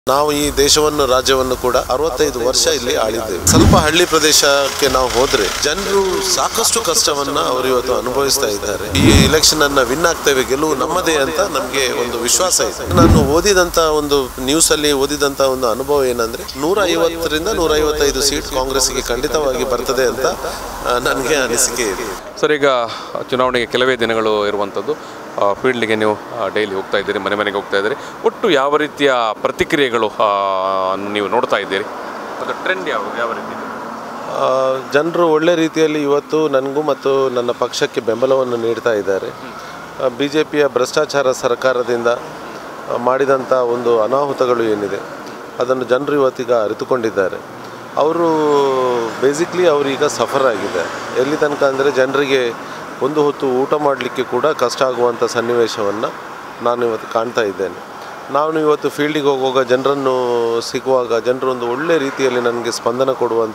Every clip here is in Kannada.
ನಾವು ಈ ದೇಶವನ್ನು ರಾಜ್ಯವನ್ನು ಕೂಡ 65 ವರ್ಷ ಇಲ್ಲಿ ಆಳಿದ್ದೇವೆ. ಸ್ವಲ್ಪ ಹಳ್ಳಿ ಪ್ರದೇಶಕ್ಕೆ ನಾವು ಹೋದ್ರೆ ಜನರು ಸಾಕಷ್ಟು ಕಷ್ಟವನ್ನ ಅವರು ಇವತ್ತು ಅನುಭವಿಸ್ತಾ ಇದ್ದಾರೆ. ಈ ಎಲೆಕ್ಷನ್ ಅನ್ನ ವಿನ್ ಆಗ್ತೇವೆ, ಗೆಲುವು ನಮ್ಮದೇ ಅಂತ ನಮಗೆ ಒಂದು ವಿಶ್ವಾಸ ಇದೆ. ನಾನು ಓದಿದಂತ ಒಂದು ನ್ಯೂಸ್ ಅಲ್ಲಿ ಓದಿದಂತ ಒಂದು ಅನುಭವ ಏನಂದ್ರೆ 150 ರಿಂದ 155 ಸೀಟ್ ಕಾಂಗ್ರೆಸ್ಗೆ ಖಂಡಿತವಾಗಿ ಬರ್ತದೆ ಅಂತ ನನಗೆ ಅನಿಸಿಕೆ ಇದೆ. ಸರ್, ಈಗ ಚುನಾವಣೆಗೆ ಕೆಲವೇ ದಿನಗಳು ಇರುವಂಥದ್ದು. ಫೀಲ್ಡ್ಗೆ ನೀವು ಡೈಲಿ ಹೋಗ್ತಾ ಇದ್ದೀರಿ, ಮನೆ ಮನೆಗೆ ಹೋಗ್ತಾ ಇದ್ದೀರಿ. ಒಟ್ಟು ಯಾವ ರೀತಿಯ ಪ್ರತಿಕ್ರಿಯೆಗಳು ನೀವು ನೋಡ್ತಾ ಇದ್ದೀರಿ? ಅದು ಟ್ರೆಂಡ್ ಯಾವ ರೀತಿ? ಜನರು ಒಳ್ಳೆ ರೀತಿಯಲ್ಲಿ ಇವತ್ತು ನನಗೂ ಮತ್ತು ನನ್ನ ಪಕ್ಷಕ್ಕೆ ಬೆಂಬಲವನ್ನು ನೀಡ್ತಾ ಇದ್ದಾರೆ. BJPಯ ಭ್ರಷ್ಟಾಚಾರ ಸರ್ಕಾರದಿಂದ ಮಾಡಿದಂಥ ಒಂದು ಅನಾಹುತಗಳು ಏನಿದೆ ಅದನ್ನು ಜನರು ಇವತ್ತೀಗ ಅರಿತುಕೊಂಡಿದ್ದಾರೆ. ಅವರು ಬೇಸಿಕ್ಲಿ ಅವರೀಗ ಸಫರ್ ಆಗಿದ್ದಾರೆ. ಎಲ್ಲಿ ತನಕ ಅಂದರೆ ಜನರಿಗೆ ಒಂದು ಹೊತ್ತು ಊಟ ಮಾಡಲಿಕ್ಕೆ ಕೂಡ ಕಷ್ಟ ಆಗುವಂಥ ಸನ್ನಿವೇಶವನ್ನು ನಾನು ಇವತ್ತು ಕಾಣ್ತಾ ಇದ್ದೇನೆ. ನಾನು ಇವತ್ತು ಫೀಲ್ಡಿಗೆ ಹೋಗುವಾಗ ಜನರನ್ನು ಸಿಗುವಾಗ ಜನರು ಒಂದು ಒಳ್ಳೆ ರೀತಿಯಲ್ಲಿ ನನಗೆ ಸ್ಪಂದನ ಕೊಡುವಂಥ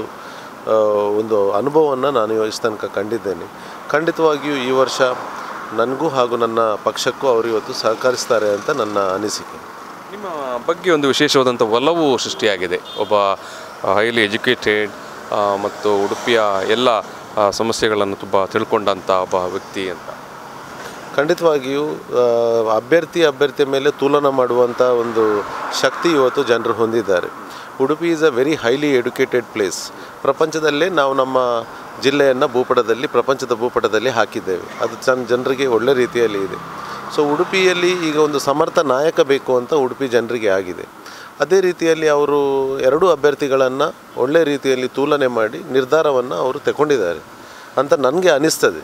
ಒಂದು ಅನುಭವವನ್ನು ನಾನು ಇಷ್ಟು ತನಕ ಕಂಡಿದ್ದೇನೆ. ಖಂಡಿತವಾಗಿಯೂ ಈ ವರ್ಷ ನನಗೂ ಹಾಗೂ ನನ್ನ ಪಕ್ಷಕ್ಕೂ ಅವರು ಇವತ್ತು ಸಹಕರಿಸ್ತಾರೆ ಅಂತ ನನ್ನ ಅನಿಸಿಕೆ. ನಿಮ್ಮ ಬಗ್ಗೆ ಒಂದು ವಿಶೇಷವಾದಂಥ ಒಲವು ಸೃಷ್ಟಿಯಾಗಿದೆ. ಒಬ್ಬ ಹೈಲಿ ಎಜುಕೇಟೆಡ್ ಮತ್ತು ಉಡುಪಿಯ ಎಲ್ಲ ಸಮಸ್ಯೆಗಳನ್ನು ತುಂಬ ತಿಳ್ಕೊಂಡಂಥ ಒಬ್ಬ ವ್ಯಕ್ತಿ ಅಂತ. ಖಂಡಿತವಾಗಿಯೂ ಅಭ್ಯರ್ಥಿಯ ಮೇಲೆ ತುಲನ ಮಾಡುವಂಥ ಒಂದು ಶಕ್ತಿ ಇವತ್ತು ಜನರು ಹೊಂದಿದ್ದಾರೆ. Udupi is a very highly educated place. ಪ್ರಪಂಚದಲ್ಲೇ ನಾವು ನಮ್ಮ ಜಿಲ್ಲೆಯನ್ನು ಪ್ರಪಂಚದ ಭೂಪಟದಲ್ಲಿ ಹಾಕಿದ್ದೇವೆ. ಅದು ಜನರಿಗೆ ಒಳ್ಳೆ ರೀತಿಯಲ್ಲಿ ಇದೆ. ಸೊ ಉಡುಪಿಯಲ್ಲಿ ಈಗ ಒಂದು ಸಮರ್ಥ ನಾಯಕ ಬೇಕು ಅಂತ ಉಡುಪಿ ಜನರಿಗೆ ಆಗಿದೆ. ಅದೇ ರೀತಿಯಲ್ಲಿ ಅವರು ಎರಡೂ ಅಭ್ಯರ್ಥಿಗಳನ್ನು ಒಳ್ಳೆ ರೀತಿಯಲ್ಲಿ ತುಲನೆ ಮಾಡಿ ನಿರ್ಧಾರವನ್ನು ಅವರು ತಗೊಂಡಿದ್ದಾರೆ ಅಂತ ನನಗೆ ಅನಿಸ್ತದೆ.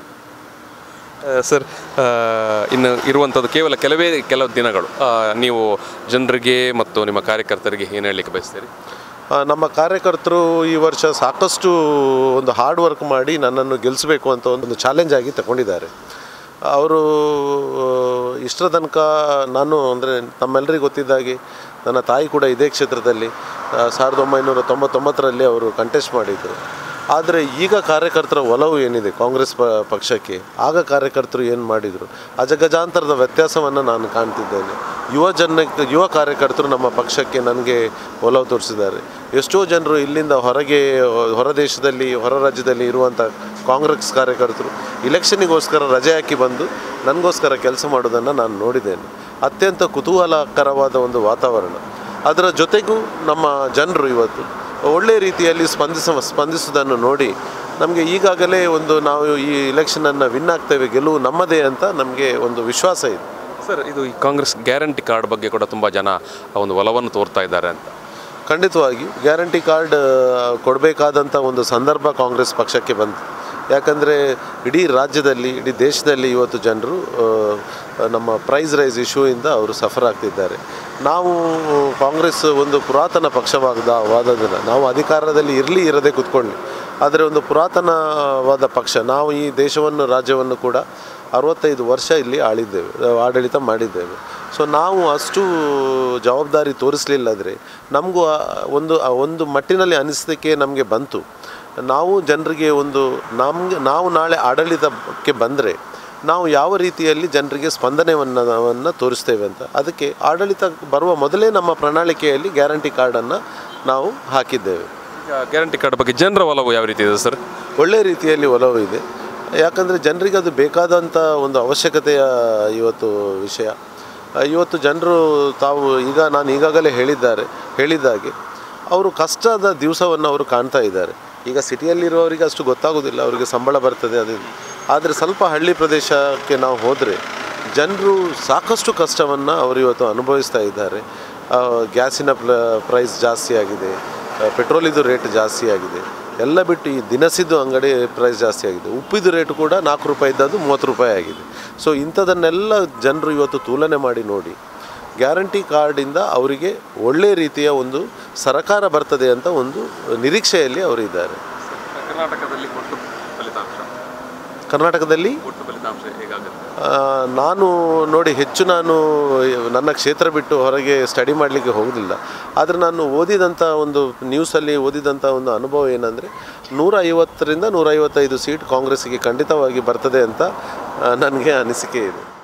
ಸರ್, ಇನ್ನು ಇರುವಂಥದ್ದು ಕೆಲವು ದಿನಗಳು. ನೀವು ಜನರಿಗೆ ಮತ್ತು ನಿಮ್ಮ ಕಾರ್ಯಕರ್ತರಿಗೆ ಏನು ಹೇಳಲಿಕ್ಕೆ ಬಯಸ್ತೀರಿ? ನಮ್ಮ ಕಾರ್ಯಕರ್ತರು ಈ ವರ್ಷ ಸಾಕಷ್ಟು ಒಂದು ಹಾರ್ಡ್ ವರ್ಕ್ ಮಾಡಿ ನನ್ನನ್ನು ಗೆಲ್ಲಿಸಬೇಕು ಅಂತ ಒಂದು ಚಾಲೆಂಜ್ ಆಗಿ ತಗೊಂಡಿದ್ದಾರೆ. ಅವರು ಇಷ್ಟರ ತನಕ ನಾನು ಅಂದರೆ ನಮ್ಮೆಲ್ಲರಿಗೂ ಗೊತ್ತಿದ್ದಾಗೆ ನನ್ನ ತಾಯಿ ಕೂಡ ಇದೇ ಕ್ಷೇತ್ರದಲ್ಲಿ 1999ರಲ್ಲಿ ಅವರು ಕಂಟೆಸ್ಟ್ ಮಾಡಿದರು. ಆದರೆ ಈಗ ಕಾರ್ಯಕರ್ತರ ಒಲವು ಏನಿದೆ ಕಾಂಗ್ರೆಸ್ ಪಕ್ಷಕ್ಕೆ, ಆಗ ಕಾರ್ಯಕರ್ತರು ಏನು ಮಾಡಿದರು, ಅಜಗಜಾಂತರದ ವ್ಯತ್ಯಾಸವನ್ನು ನಾನು ಕಾಣ್ತಿದ್ದೇನೆ. ಯುವ ಕಾರ್ಯಕರ್ತರು ನಮ್ಮ ಪಕ್ಷಕ್ಕೆ ನನಗೆ ಒಲವು ತೋರಿಸಿದ್ದಾರೆ. ಎಷ್ಟೋ ಜನರು ಇಲ್ಲಿಂದ ಹೊರ ದೇಶದಲ್ಲಿ ಹೊರ ರಾಜ್ಯದಲ್ಲಿ ಇರುವಂಥ ಕಾಂಗ್ರೆಸ್ ಕಾರ್ಯಕರ್ತರು ಇಲೆಕ್ಷನ್ನಿಗೋಸ್ಕರ ರಜೆ ಹಾಕಿ ಬಂದು ನನಗೋಸ್ಕರ ಕೆಲಸ ಮಾಡೋದನ್ನು ನಾನು ನೋಡಿದ್ದೇನೆ. ಅತ್ಯಂತ ಕುತೂಹಲಕರವಾದ ಒಂದು ವಾತಾವರಣ. ಅದರ ಜೊತೆಗೂ ನಮ್ಮ ಜನರು ಇವತ್ತು ಒಳ್ಳೆಯ ರೀತಿಯಲ್ಲಿ ಸ್ಪಂದಿಸುವುದನ್ನು ನೋಡಿ ನಮಗೆ ಈಗಾಗಲೇ ನಾವು ಈ ಎಲೆಕ್ಷನನ್ನು ವಿನ್ ಆಗ್ತೇವೆ, ಗೆಲುವು ನಮ್ಮದೇ ಅಂತ ನಮಗೆ ಒಂದು ವಿಶ್ವಾಸ ಇದೆ. ಸರ್, ಇದು ಈ ಕಾಂಗ್ರೆಸ್ ಗ್ಯಾರಂಟಿ ಕಾರ್ಡ್ ಬಗ್ಗೆ ಕೂಡ ತುಂಬ ಜನ ಒಂದು ಒಲವನ್ನು ತೋರ್ತಾ ಇದ್ದಾರೆ ಅಂತ. ಖಂಡಿತವಾಗಿ ಗ್ಯಾರಂಟಿ ಕಾರ್ಡ್ ಕೊಡಬೇಕಾದಂಥ ಒಂದು ಸಂದರ್ಭ ಕಾಂಗ್ರೆಸ್ ಪಕ್ಷಕ್ಕೆ ಬಂತು. ಯಾಕಂದರೆ ಇಡೀ ರಾಜ್ಯದಲ್ಲಿ ಇಡೀ ದೇಶದಲ್ಲಿ ಇವತ್ತು ಜನರು ನಮ್ಮ ಪ್ರೈಸ್ ರೈಸ್ ಇಶ್ಯೂಯಿಂದ ಅವರು ಸಫರ್ ಆಗ್ತಿದ್ದಾರೆ. ನಾವು ಕಾಂಗ್ರೆಸ್ ಒಂದು ಪುರಾತನ ಪಕ್ಷವಾದದನ್ನು ನಾವು ಅಧಿಕಾರದಲ್ಲಿ ಇರದೇ ಕೂತ್ಕೊಳ್ಳಿ, ಆದರೆ ಒಂದು ಪುರಾತನವಾದ ಪಕ್ಷ. ನಾವು ಈ ದೇಶವನ್ನು ರಾಜ್ಯವನ್ನು ಕೂಡ 65 ವರ್ಷ ಇಲ್ಲಿ ಆಡಳಿತ ಮಾಡಿದ್ದೇವೆ. ಸೊ ನಾವು ಅಷ್ಟು ಜವಾಬ್ದಾರಿ ತೋರಿಸಲಿಲ್ಲದ್ರೆ ನಮಗೂ ಒಂದು ಮಟ್ಟಿನಲ್ಲಿ ಅನಿಸಿಕೆ ನಮಗೆ ಬಂತು. ನಾವು ಜನರಿಗೆ ನಾವು ನಾಳೆ ಆಡಳಿತಕ್ಕೆ ಬಂದರೆ ನಾವು ಯಾವ ರೀತಿಯಲ್ಲಿ ಜನರಿಗೆ ಸ್ಪಂದನೆಯನ್ನು ತೋರಿಸ್ತೇವೆ ಅಂತ. ಅದಕ್ಕೆ ಆಡಳಿತ ಬರುವ ಮೊದಲೇ ನಮ್ಮ ಪ್ರಣಾಳಿಕೆಯಲ್ಲಿ ಗ್ಯಾರಂಟಿ ಕಾರ್ಡನ್ನು ನಾವು ಹಾಕಿದ್ದೇವೆ. ಗ್ಯಾರಂಟಿ ಕಾರ್ಡ್ ಬಗ್ಗೆ ಜನರ ಒಲವು ಯಾವ ರೀತಿ ಇದೆ ಸರ್? ಒಳ್ಳೆಯ ರೀತಿಯಲ್ಲಿ ಒಲವು ಇದೆ. ಯಾಕಂದರೆ ಜನರಿಗೆ ಅದು ಬೇಕಾದಂಥ ಒಂದು ಅವಶ್ಯಕತೆಯ ಇವತ್ತು ವಿಷಯ. ಇವತ್ತು ಜನರು ನಾನು ಈಗಾಗಲೇ ಹೇಳಿದ್ದಾಗೆ ಅವರು ಕಷ್ಟದ ದಿವಸವನ್ನು ಅವರು ಕಾಣ್ತಾ ಇದ್ದಾರೆ. ಈಗ ಸಿಟಿಯಲ್ಲಿರುವವರಿಗೆ ಅಷ್ಟು ಗೊತ್ತಾಗೋದಿಲ್ಲ, ಅವರಿಗೆ ಸಂಬಳ ಬರ್ತದೆ ಅದು. ಆದರೆ ಸ್ವಲ್ಪ ಹಳ್ಳಿ ಪ್ರದೇಶಕ್ಕೆ ನಾವು ಹೋದರೆ ಜನರು ಸಾಕಷ್ಟು ಕಷ್ಟವನ್ನು ಅವರು ಇವತ್ತು ಅನುಭವಿಸ್ತಾ ಇದ್ದಾರೆ. ಗ್ಯಾಸಿನ ಪ್ರೈಸ್ ಜಾಸ್ತಿ ಆಗಿದೆ, ಪೆಟ್ರೋಲಿದು ರೇಟ್ ಜಾಸ್ತಿ ಆಗಿದೆ, ಎಲ್ಲ ಬಿಟ್ಟು ಈ ದಿನಸಿದ್ದು ಅಂಗಡಿ ಪ್ರೈಸ್ ಜಾಸ್ತಿ ಆಗಿದೆ. ಉಪ್ಪಿದು ರೇಟ್ ಕೂಡ 4 ರೂಪಾಯಿ ಇದ್ದದ್ದು 30 ರೂಪಾಯಿ ಆಗಿದೆ. ಸೊ ಇಂಥದನ್ನೆಲ್ಲ ಜನರು ಇವತ್ತು ತುಲನೆ ಮಾಡಿ ನೋಡಿ ಗ್ಯಾರಂಟಿ ಕಾರ್ಡಿಂದ ಅವರಿಗೆ ಒಳ್ಳೆಯ ರೀತಿಯ ಒಂದು ಸರಕಾರ ಬರ್ತದೆ ಅಂತ ಒಂದು ನಿರೀಕ್ಷೆಯಲ್ಲಿ ಅವರು ಇದ್ದಾರೆ. ಕರ್ನಾಟಕದಲ್ಲಿ ನಾನು ನಾನು ನನ್ನ ಕ್ಷೇತ್ರ ಬಿಟ್ಟು ಹೊರಗೆ ಸ್ಟಡಿ ಮಾಡಲಿಕ್ಕೆ ಹೋಗೋದಿಲ್ಲ. ಆದರೆ ನಾನು ಓದಿದಂಥ ಒಂದು ನ್ಯೂಸಲ್ಲಿ ಓದಿದಂಥ ಒಂದು ಅನುಭವ ಏನಂದರೆ 150 ರಿಂದ 155 ಸೀಟ್ ಕಾಂಗ್ರೆಸ್ಗೆ ಖಂಡಿತವಾಗಿ ಬರ್ತದೆ ಅಂತ ನನಗೆ ಅನಿಸಿಕೆ ಇದೆ.